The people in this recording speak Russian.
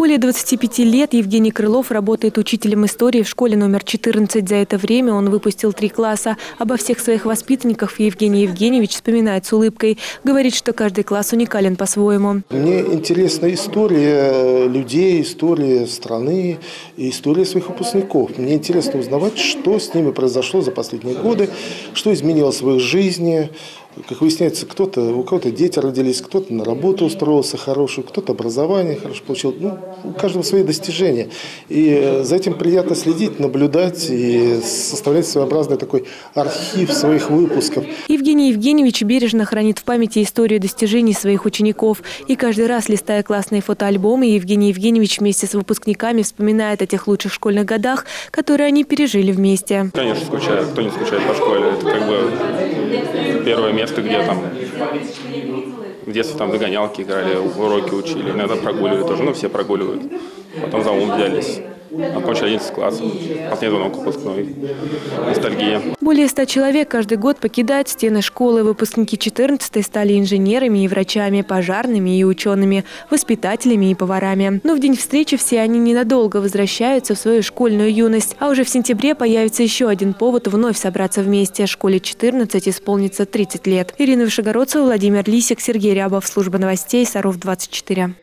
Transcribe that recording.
Более 25 лет Евгений Крылов работает учителем истории в школе номер 14. За это время он выпустил 3 класса. Обо всех своих воспитанниках Евгений Евгеньевич вспоминает с улыбкой. Говорит, что каждый класс уникален по-своему. Мне интересна история людей, история страны и история своих выпускников. Мне интересно узнавать, что с ними произошло за последние годы, что изменилось в их жизни. Как выясняется, у кого-то дети родились, кто-то на работу устроился хорошую, кто-то образование хорошо получил. У каждого свои достижения. И за этим приятно следить, наблюдать и составлять своеобразный такой архив своих выпусков. Евгений Евгеньевич бережно хранит в памяти историю достижений своих учеников. И каждый раз, листая классные фотоальбомы, Евгений Евгеньевич вместе с выпускниками вспоминает о тех лучших школьных годах, которые они пережили вместе. Конечно, скучаю. Кто не скучает по школе? Это как бы первое место, где там в детстве там догонялки играли, уроки учили, иногда прогуливали тоже, все прогуливают. Потом за ум взялись. Окончили 11 классов. Последний звонок выпускной. Ностальгия. Более 100 человек каждый год покидают стены школы. Выпускники 14-й стали инженерами и врачами, пожарными и учеными, воспитателями и поварами. Но в день встречи все они ненадолго возвращаются в свою школьную юность. А уже в сентябре появится еще один повод вновь собраться вместе. Школе 14 исполнится 30 лет. Ирина Вышегородцева, Владимир Лисик, Сергей Рябов. Служба новостей Саров 24.